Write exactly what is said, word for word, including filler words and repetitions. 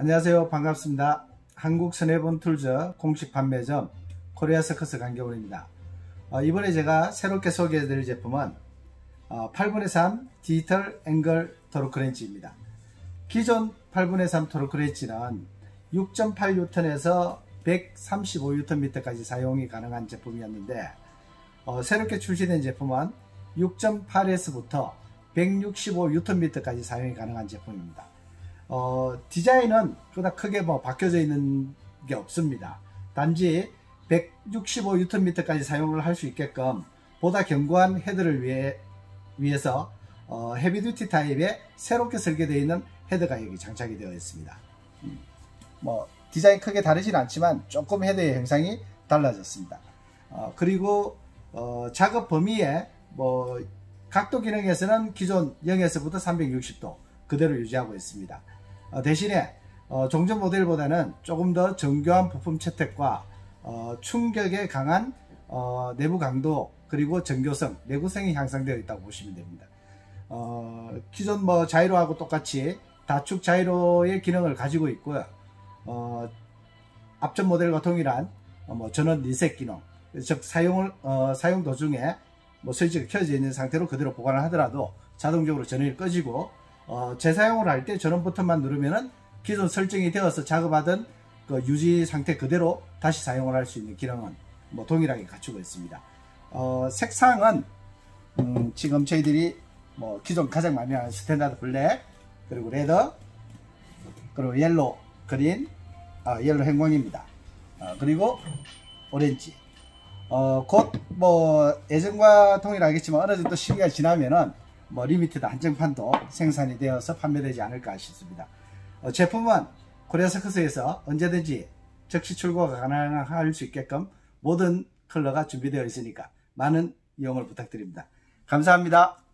안녕하세요. 반갑습니다. 한국선해본툴즈 공식 판매점 코리아서커스 강경훈입니다. 어, 이번에 제가 새롭게 소개해드릴 제품은 어, 팔분의 삼 디지털 앵글 토르크 렌치입니다. 기존 팔분의 삼 토르크 렌치는 육 점 팔 뉴턴에서 백삼십오 뉴턴미터까지 사용이 가능한 제품이었는데 어, 새롭게 출시된 제품은 육 점 팔에서부터 백육십오 뉴턴미터까지 사용이 가능한 제품입니다. 어, 디자인은 그닥 크게 뭐 바뀌어져 있는 게 없습니다. 단지 백육십오 뉴턴미터까지 사용을 할 수 있게끔 보다 견고한 헤드를 위해, 위해서 어, 헤비듀티 타입의 새롭게 설계되어 있는 헤드가 여기 장착이 되어 있습니다. 음, 뭐 디자인 크게 다르진 않지만 조금 헤드의 형상이 달라졌습니다. 어, 그리고 어, 작업 범위에 뭐 각도 기능에서는 기존 영에서부터 삼백육십 도 그대로 유지하고 있습니다. 어, 대신에 어, 종전 모델보다는 조금 더 정교한 부품 채택과 어, 충격에 강한 어, 내부 강도 그리고 정교성, 내구성이 향상되어 있다고 보시면 됩니다. 어, 기존 뭐 자이로하고 똑같이 다축 자이로의 기능을 가지고 있고요. 어, 앞전 모델과 동일한 어, 뭐 전원 리셋 기능, 즉 사용을 어, 사용 도중에 뭐 스위치가 켜져 있는 상태로 그대로 보관을 하더라도 자동적으로 전원이 꺼지고 어, 재사용을 할 때 전원 버튼만 누르면은 기존 설정이 되어서 작업하던 그 유지 상태 그대로 다시 사용을 할 수 있는 기능은 뭐 동일하게 갖추고 있습니다. 어, 색상은 음, 지금 저희들이 뭐 기존 가장 많이 하는 스탠다드 블랙, 그리고 레더, 그리고 옐로, 그린, 아, 옐로 행광입니다. 어, 그리고 오렌지. 어, 곧 뭐 예전과 동일하겠지만 어느 정도 시기가 지나면은 뭐 리미티드 한정판도 생산이 되어서 판매되지 않을까 싶습니다. 어, 제품은 코리아서커스에서 언제든지 즉시 출고가 가능할 수 있게끔 모든 컬러가 준비되어 있으니까 많은 이용을 부탁드립니다. 감사합니다.